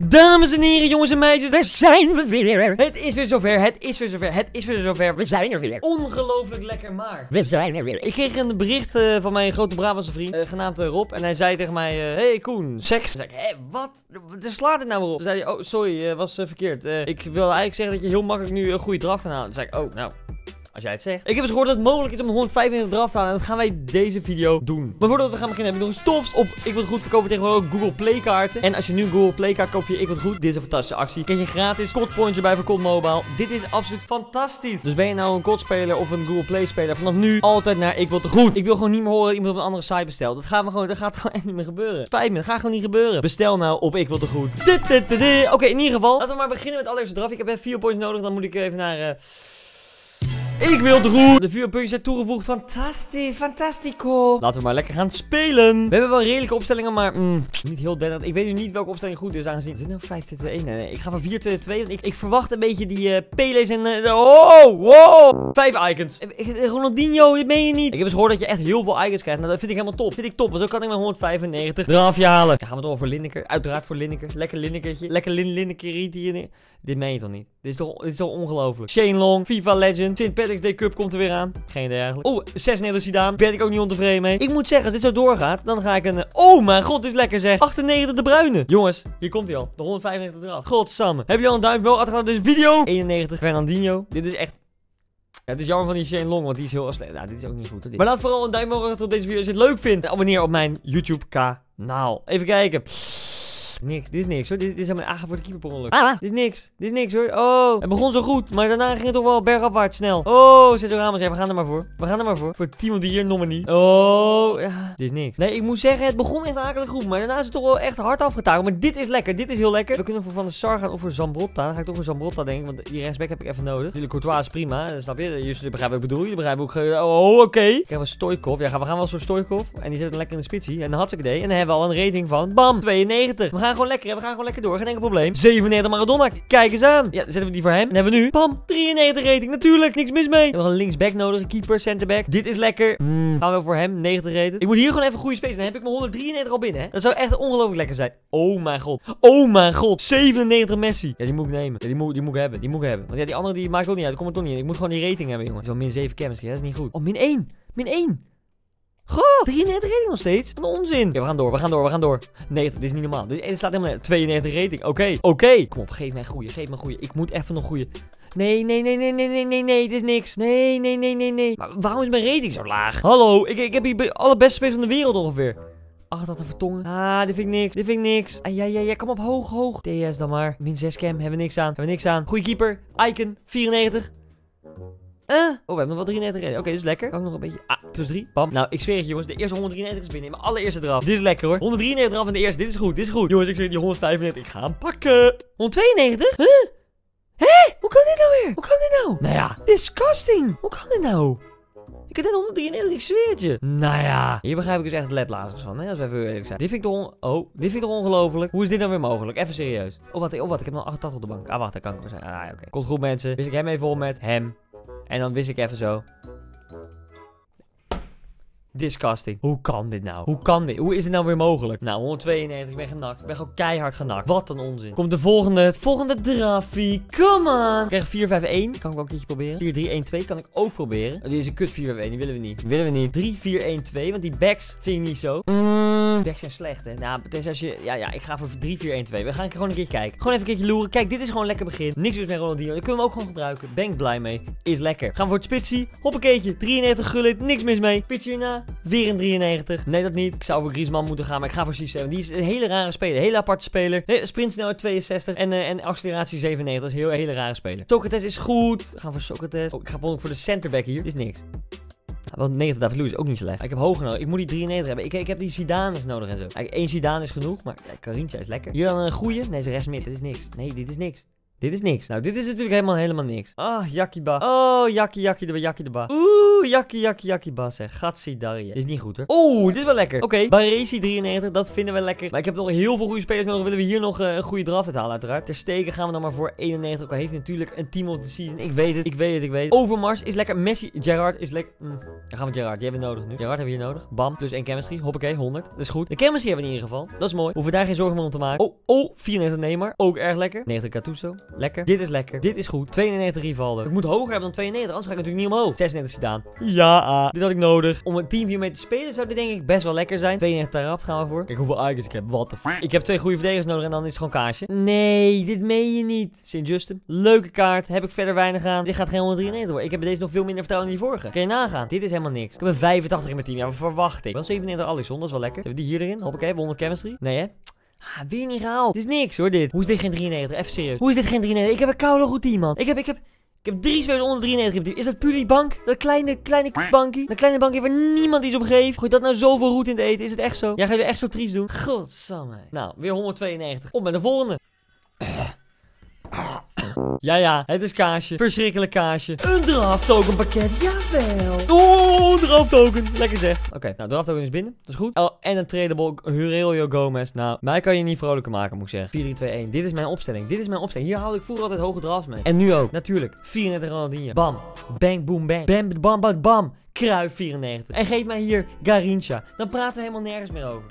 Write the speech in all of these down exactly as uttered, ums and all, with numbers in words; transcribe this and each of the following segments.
Dames en heren, jongens en meisjes, daar zijn we weer. Het is weer zover, het is weer zover, het is weer zover. We zijn er weer. Ongelooflijk lekker maar. We zijn er weer. Ik kreeg een bericht uh, van mijn grote Brabantse vriend, uh, genaamd uh, Rob. En hij zei tegen mij, uh, hey Koen, seks. Toen zei ik, hé, wat? Waar slaat het nou weer op? Toen zei hij, oh sorry, uh, was uh, verkeerd. Uh, ik wilde eigenlijk zeggen dat je heel makkelijk nu een goede draf kan halen. Toen zei ik, oh nou... Als jij het zegt. Ik heb eens gehoord dat het mogelijk is om honderdvijfenveertig eraf te halen. En dat gaan wij deze video doen. Maar voordat we gaan beginnen heb ik nog een tofst op Ik Wil Het Goed verkopen tegenwoordig ook Google Play kaarten. En als je nu een Google Play kaart koopt via Ik Wil Het Goed. Dit is een fantastische actie. Krijg je gratis C O D-points erbij voor C O D Mobile. Dit is absoluut fantastisch. Dus ben je nou een C O D-speler of een Google Play speler. Vanaf nu altijd naar Ik Wil Het Goed. Ik wil gewoon niet meer horen dat iemand op een andere site bestelt. Dat gaat, me gewoon, dat gaat gewoon echt niet meer gebeuren. Spijt me, dat gaat gewoon niet gebeuren. Bestel nou op Ik Wil Het Goed. Oké, okay, in ieder geval. Laten we maar beginnen met allereerst draf. Ik heb even vier points nodig. Dan moet ik even naar... Uh... Ik wil het goed. De vier puntjes zijn toegevoegd. Fantastisch, fantastico. Laten we maar lekker gaan spelen. We hebben wel redelijke opstellingen, maar mm, niet heel dennend. Ik weet nu niet welke opstelling goed is, aangezien... Is het nou vijf twee twee één? Nee, nee. Ik ga van vier twee twee, want ik, ik verwacht een beetje die uh, Pele's en... Uh, oh, wow. Vijf icons. Ronaldinho, dit meen je niet. Ik heb eens gehoord dat je echt heel veel icons krijgt. Nou, dat vind ik helemaal top. Vind ik top, want zo kan ik mijn honderdvijfennegentig drafje halen. Dan gaan we door voor Lineker. Uiteraard voor Lineker. Lekker Linekertje. Lekker Lin Lineker hier. Dit meen je toch niet? Dit is toch, dit is toch ongelooflijk. Shane Long, FIFA Legend, Saint Patrick's Day Cup komt er weer aan. Geen idee eigenlijk. Oh, zesennegentig Zidane. Ben ik ook niet ontevreden mee. Ik moet zeggen, als dit zo doorgaat, dan ga ik een... Oh mijn god, dit is lekker zeg. achtennegentig De Bruyne. Jongens, hier komt hij al. De honderdvijfennegentig eraf. Godsamme. Heb je al een duimpje wel achtergelaten deze video? eenennegentig Fernandinho. Dit is echt... Ja, het is jammer van die Shane Long, want die is heel slecht. Nou, dit is ook niet goed. Hè, maar laat vooral een duimpje omhoog achter op deze video als je het leuk vindt. En abonneer op mijn YouTube kanaal. Even kijken. Niks, dit is niks hoor. Dit, dit is helemaal aangaan voor de keeper per ongeluk. Ah, dit is niks. Dit is niks hoor. Oh, het begon zo goed, maar daarna ging het toch wel bergafwaarts snel. Oh, Sergio Ramos. Ja, we gaan er maar voor. We gaan er maar voor. Voor Timo de hier, nominee. Oh, ja. Dit is niks. Nee, ik moet zeggen, het begon echt akelig goed, maar daarna is het toch wel echt hard afgetakeld. Maar dit is lekker. Dit is heel lekker. We kunnen voor Van der Sar gaan of voor Zambrotta. Dan ga ik toch voor Zambrotta denken, want die rechtsback heb ik even nodig. Natuurlijk, Courtois is prima. Snap je? Jullie begrijpen wat ik bedoel. Je begrijpt ook. Oh, oké. Okay. Ik heb een Stoikov. Ja, we gaan wel zo'n Stoikov. En die zit dan lekker in de spitsie. En dan had ik idee. En dan hebben we al een rating van bam, tweeënnegentig. We gaan gewoon lekker. We gaan gewoon lekker door, geen enkel probleem. zevenennegentig Maradona, kijk eens aan. Ja, dan zetten we die voor hem. Dan hebben we nu, bam, drieënnegentig rating. Natuurlijk, niks mis mee. We hebben nog een linksback nodig, een keeper, centerback. Dit is lekker. Mm. Gaan we voor hem, negentig rating. Ik moet hier gewoon even goede space. Dan heb ik mijn honderddrieënnegentig al binnen, hè. Dat zou echt ongelooflijk lekker zijn. Oh mijn god. Oh mijn god. zevenennegentig Messi. Ja, die moet ik nemen. Ja, die moet, die moet ik hebben. Die moet ik hebben. Want ja, die andere die maakt ook niet uit. Dat komt er toch niet in. Ik moet gewoon die rating hebben, jongen. Zo min zeven chemistry, dat is niet goed. Oh, min één. Min één. Goh, drieënnegentig rating nog steeds. Wat een onzin. Ja, we gaan door, we gaan door, we gaan door. negentig, dit is niet normaal. Dit staat helemaal tweeënnegentig rating. Oké, okay, oké. Okay. Kom op, geef mij een goeie, geef mij een goeie. Ik moet even nog goeie. Nee, nee, nee, nee, nee, nee, nee, nee, dit is niks. Nee, nee, nee, nee, nee. Maar waarom is mijn rating zo laag? Hallo, ik, ik heb hier alle beste spelers van de wereld ongeveer. Ach, dat te vertongen. Ah, dit vind ik niks. Dit vind ik niks. Ah, ja, ja, ja. Kom op, hoog, hoog. T S dan maar. Min zes cam. Hebben we niks aan. Hebben we niks aan. Goeie keeper. Icon. vierennegentig. Uh. Oh, we hebben nog wel drieënnegentig rating. Oké, okay, dit is lekker. Kan ik nog een beetje... Ah, plus drie. Bam. Nou, ik zweer het jongens. De eerste honderddrieënnegentig is binnen. In mijn allereerste draf. Dit is lekker hoor. honderddrieënnegentig draf in de eerste. Dit is goed. Dit is goed. Jongens, ik zweer die honderdvijfennegentig. Ik ga hem pakken. honderdtweeënnegentig? Huh? Hé? Hoe kan dit nou weer? Hoe kan dit nou? Nou ja. Disgusting. Hoe kan dit nou? Ik heb net honderddrieënnegentig, ik zweer het je. Nou ja. Hier begrijp ik dus echt het leplazers van, hè. Als we even eerlijk zijn. Dit vind ik toch Oh, dit vind ik toch ongelooflijk. Hoe is dit nou weer mogelijk? Even serieus. Oh, wat? Oh, wat? Ik heb nog achtentachtig op de bank. Ah, wacht. Dat kan ik wel zijn. Ah, oké. Okay. Komt goed, mensen. Wist ik hem even om met hem. En dan wist ik even zo. Disgusting. Hoe kan dit nou? Hoe kan dit? Hoe is dit nou weer mogelijk? Nou, honderdtweeënnegentig. Ik ben genakt. Ik ben gewoon keihard genakt. Wat een onzin. Komt de volgende. Het volgende drafie. Come on. Ik krijg vier vijf één. Kan ik wel een keertje proberen. vier drie een twee kan ik ook proberen. Oh, dit is een kut vier vijf één. Die willen we niet. Die willen we niet. drie vier een twee. Want die backs vind ik niet zo. Mm. Backs zijn slecht, hè. Nou, het is als je... Ja, ja. Ik ga voor drie vier een twee. We gaan gewoon een keer kijken. Gewoon even een keertje loeren. Kijk, dit is gewoon een lekker begin. Niks meer met Ronaldinho. Dat kunnen we ook gewoon gebruiken. Ben ik blij mee. Is lekker. Gaan we voor het spitsie. Hoppakeetje. drieënnegentig gullit. Niks mis mee. Spitsie hierna. Weer een drieënnegentig. Nee, dat niet. Ik zou voor Griezmann moeten gaan, maar ik ga voor C zeven. Die is een hele rare speler. Een hele aparte speler. Sprintsnelheid tweeënzestig en, uh, en acceleratie zevenennegentig. Dat is een heel, hele rare speler. Socrates is goed. We gaan voor Socrates. Oh, ik ga ook voor de centerback hier. Dit is niks. Nou, wel negentig David Luiz is ook niet slecht. Ik heb hoger nodig. Ik moet die drieënnegentig hebben. Ik, ik heb die Zidane's nodig en zo. Eigenlijk één Zidane is genoeg, maar ja, Carinthia is lekker. Hier dan een goeie. Nee, ze rest mid. Dit is niks. Nee, dit is niks. Dit is niks. Nou, dit is natuurlijk helemaal, helemaal niks. Ah, Yakiba. Oh, Yakkie, Yakkie, de Yakkie, de ba. Oeh, Yakkie, Yakkie, Yakkie, ba, zeg. Gatsidarië. Dit is niet goed, hoor. Oeh, dit is wel lekker. Oké, okay. Baresi drieënnegentig, dat vinden we lekker. Maar ik heb nog heel veel goede spelers nodig. Willen we hier nog uh, een goede draft uithalen, uiteraard. Ter steken gaan we dan maar voor eenennegentig. Ook al heeft hij natuurlijk een team of the season. Ik weet het, ik weet het, ik weet het. Overmars is lekker. Messi, Gerrard is lekker. Mm. Dan gaan we Gerrard. Die hebben we nodig nu. Gerrard hebben we hier nodig. Bam, plus één chemistry. Hoppakee, honderd. Dat is goed. De chemistry hebben we in ieder geval. Dat is mooi. Hoeven we daar geen zorgen meer om te maken. Oh, oh, vierennegentig Neymar. Ook erg lekker. negentig Gattuso. Lekker. Dit is lekker. Dit is goed. tweeënnegentig Rivaldo. Ik moet hoger hebben dan tweeënnegentig, anders ga ik natuurlijk niet omhoog. zesennegentig Zidane. Ja, ah, dit had ik nodig. Om een team hiermee te spelen zou dit denk ik best wel lekker zijn. tweeënnegentig Tarap gaan we voor. Kijk hoeveel icons ik heb. What the fuck. Ik heb twee goede verdedigers nodig en dan is het gewoon kaasje. Nee, dit meen je niet. Sint-Justin. Leuke kaart. Heb ik verder weinig aan. Dit gaat geen honderddrieënnegentig worden. Ik heb deze nog veel minder vertrouwen dan die vorige. Kun je nagaan. Dit is helemaal niks. Ik heb een vijfentachtig in mijn team. Ja, wat verwacht ik? Wel zevenennegentig Alisson. Dat is wel lekker. Hebben we die hier erin? Hoppakee. Hebben we honderd chemistry? Nee, hè? Ah, weer niet gehaald. Dit is niks hoor, dit. Hoe is dit geen drieënnegentig? Even serieus. Hoe is dit geen drieënnegentig? Ik heb een koude goed team, man. Ik heb, ik heb... Ik heb drie spelers onder drieënnegentig in het team. Is dat puur die bank? Dat kleine, kleine bankie? Dat kleine bankje waar niemand iets op geeft. Gooit dat nou zoveel roet in te eten? Is het echt zo? Ja, ga je echt zo triest doen? Godsamme. Nou, weer honderdtweeënnegentig. Op met de volgende. Ja, ja, het is kaasje. Verschrikkelijk kaasje. Een draft token pakket, jawel. Oh, draft token. Lekker zeg. Oké, okay, nou, draft token is binnen. Dat is goed. Oh, en een tradable Aurelio Gomez. Nou, mij kan je niet vrolijker maken, moet ik zeggen. vier drie twee een. Dit is mijn opstelling. Dit is mijn opstelling. Hier haalde ik vroeger altijd hoge drafts mee. En nu ook. Natuurlijk. vierennegentig Ronaldinho. Bam. Bang, boom, bang. Bam, bam, bam, bam. Cruyff vierennegentig. En geef mij hier Garincha. Dan praten we helemaal nergens meer over.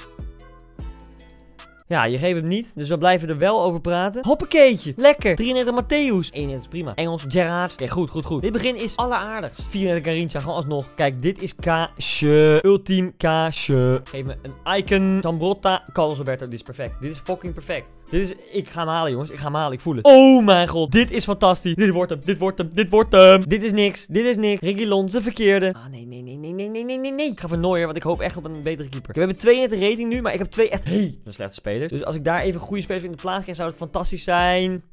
Ja, je geeft hem niet, dus we blijven er wel over praten. Hoppakeetje, lekker. drieënnegentig Matthäus. eenennegentig prima. Engels, Gerrard. Kijk, goed, goed, goed. Dit begin is alleraardigst. vierennegentig Garincha, gewoon alsnog. Kijk, dit is kaasje. Ultiem kaasje. Geef me een icon. Zambrotta. Carlos Alberto, dit is perfect. Dit is fucking perfect. Dit is, ik ga hem halen, jongens. Ik ga hem halen, ik voel het. Oh mijn god, dit is fantastisch. Dit wordt hem, dit wordt hem, dit wordt hem. Dit is niks, dit is niks. Reguilon, de verkeerde. Ah, nee, nee, nee, nee, nee, nee, nee, nee, nee. Ik ga voor Neuer, want ik hoop echt op een betere keeper. We hebben tweeënnegentig rating nu, maar ik heb twee echt hele slechte spelers. Dus als ik daar even goede spelers in de plaats krijg, zou het fantastisch zijn.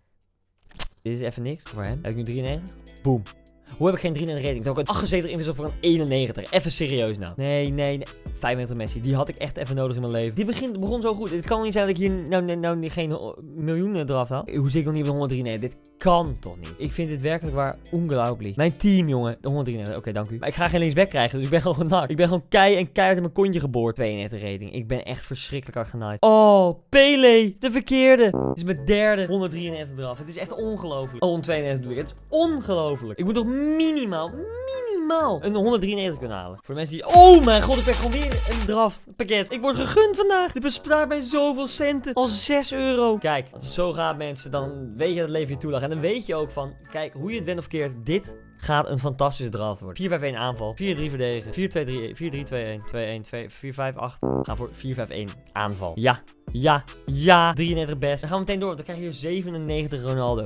Dit is even niks voor hem. Heb ik nu drieënnegentig? Boom. Hoe heb ik geen drieënnegentig rating? Dan heb ik een achtenzeventig inwissel voor een eenennegentig. Even serieus nou. Nee, nee, nee. vijfennegentig Messi. Die had ik echt even nodig in mijn leven. Die begint, begon zo goed. Het kan niet zijn dat ik hier nou, nou, nou geen miljoenen eraf haal. Hoe zit ik nog niet op de honderddrieënnegentig? Dit kan toch niet? Ik vind dit werkelijk waar ongelooflijk. Mijn team, jongen. De honderddrieënnegentig. Oké, okay, dank u. Maar ik ga geen linksback krijgen, dus ik ben gewoon genaaid. Ik ben gewoon kei en keihard in mijn kontje geboord. tweeënnegentig rating. Ik ben echt verschrikkelijk hard genaaid. Oh, Pele. De verkeerde. Dit is mijn derde honderddrieënnegentig eraf. Het is echt ongelooflijk. Oh, honderdtweeënnegentig bedoel ik. Het is ongelooflijk. Ik moet toch minimaal, minimaal een honderddrieënnegentig kunnen halen. Voor de mensen die... Oh mijn god, ik krijg gewoon weer een draft pakket. Ik word gegund vandaag. Dit bespaart mij zoveel centen. Al zes euro. Kijk, als het zo gaat mensen, dan weet je dat het leven je toelacht. En dan weet je ook van, kijk, hoe je het went of keert, dit gaat een fantastische draft worden. vier vijf een aanval. vier drie verdedigen. vier twee drie, vier drie twee een. twee een, twee, vier vijf acht. We gaan voor vier vijf een aanval. Ja, ja, ja. drieënnegentig best. Dan gaan we meteen door, want dan krijg je hier zevenennegentig Ronaldo.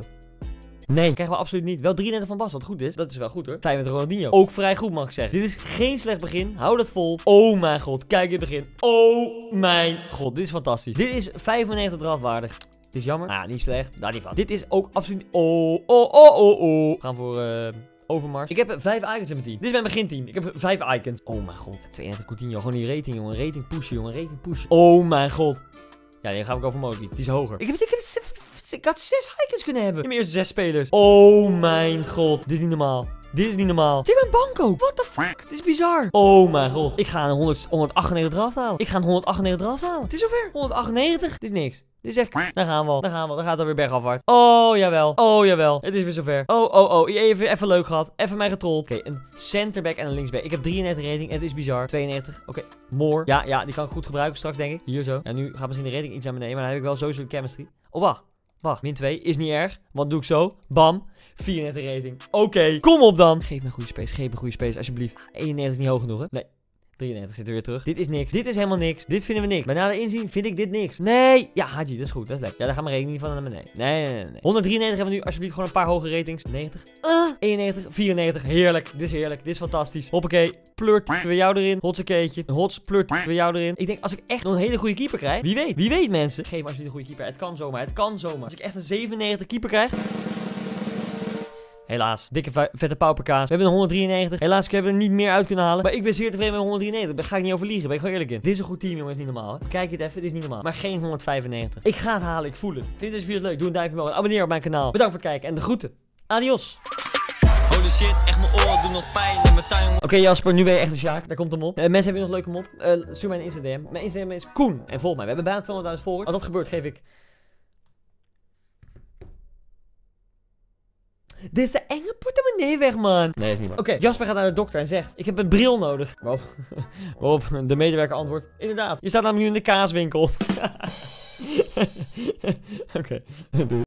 Nee, krijgen we absoluut niet. Wel drieënnegentig van Bas, wat goed is. Dat is wel goed hoor. vijfennegentig Ronaldinho. Ook vrij goed mag ik zeggen. Dit is geen slecht begin. Hou dat vol. Oh mijn god, kijk dit begin. Oh mijn god, dit is fantastisch. Dit is vijfennegentig draftwaardig. Dit is jammer. Ah, niet slecht. Daar niet van. Dit is ook absoluut... Oh, oh, oh, oh, oh. We gaan voor... Uh... Overmars. Ik heb vijf icons in mijn team. Dit is mijn beginteam. Ik heb vijf icons. Oh mijn god. tweeënnegentig Coutinho. Gewoon die rating, jongen. Rating pushen, jongen. Rating pushen. Oh mijn god. Ja, die ga ik over Modric. Die is hoger. Ik heb, ik heb, ik had zes icons kunnen hebben. In mijn eerste zes spelers. Oh mijn god. Dit is niet normaal. Dit is niet normaal. Dit is een bank ook. What the fuck? Dit is bizar. Oh mijn god. Ik ga een honderd, honderdachtennegentig draft halen. Ik ga een honderdachtennegentig draft halen. Het is zover. honderdachtennegentig. Dit is niks. Dit is echt... Daar gaan we al. Daar gaan we al. Dan gaat het weer bergafwaarts. Oh, jawel. Oh, jawel. Het is weer zover. Oh, oh, oh. Even, even leuk gehad. Even mij getrold. Oké, okay, een centerback en een linksback. Ik heb drieënnegentig rating. Het is bizar. tweeënnegentig. Oké. Okay. More. Ja, ja. Die kan ik goed gebruiken straks, denk ik. Hier zo. Ja, nu gaat misschien de rating iets naar beneden. Maar dan heb ik wel sowieso de chemistry. Oh, wacht. Wacht. min twee. Is niet erg. Wat doe ik zo? Bam. vierennegentig rating. Oké. Okay. Kom op dan. Geef me een goede space. Geef me een goede space, alsjeblieft. eenennegentig is niet hoog genoeg, hè? Nee. drieënnegentig zit er weer terug. Dit is niks. Dit is helemaal niks. Dit vinden we niks. Maar na de inzien vind ik dit niks. Nee. Ja, Haji, dat is goed. Dat is lekker. Ja, daar gaan we rekening van naar beneden. Nee, nee, nee, nee. honderddrieënnegentig hebben we nu. Alsjeblieft gewoon een paar hoge ratings. negentig. Uh, eenennegentig. vierennegentig. Heerlijk. Dit is heerlijk. Dit is fantastisch. Hoppakee. Plurt weer jou erin. Hotsekeetje. Een hots. Plurt weer jou erin. Ik denk, als ik echt nog een hele goede keeper krijg. Wie weet. Wie weet, mensen. Geef me alsjeblieft een goede keeper. Het kan zomaar. Het kan zomaar. Als ik echt een zevenennegentig keeper krijg. Helaas. Dikke vette pauperkaas. We hebben een honderddrieënnegentig. Helaas, ik heb er niet meer uit kunnen halen. Maar ik ben zeer tevreden met honderddrieënnegentig. Daar ga ik niet over liegen. Ben ik gewoon eerlijk in. Dit is een goed team, jongens. Niet normaal. Hè? Kijk het even. Dit is niet normaal. Maar geen honderdvijfennegentig. Ik ga het halen. Ik voel het. Vind deze video leuk. Doe een duimpje omhoog. Abonneer op mijn kanaal. Bedankt voor het kijken. En de groeten. Adios. Holy shit, echt mijn oren doen nog pijn in mijn tuin. Oké okay, Jasper, nu ben je echt een Sjaak. Daar komt hem op. Uh, mensen hebben nog leuke mop. Uh, stuur mij een Instagram. Mijn Instagram is Koen. En volg mij. We hebben bijna tweehonderdduizend volgers. Als dat gebeurt, geef ik... Dit is de enge portemonnee weg, man. Nee, dat is niet waar. Oké, okay, Jasper gaat naar de dokter en zegt... Ik heb een bril nodig. Waarop, waarop de medewerker antwoordt... Inderdaad, je staat namelijk nu in de kaaswinkel. Oké, okay.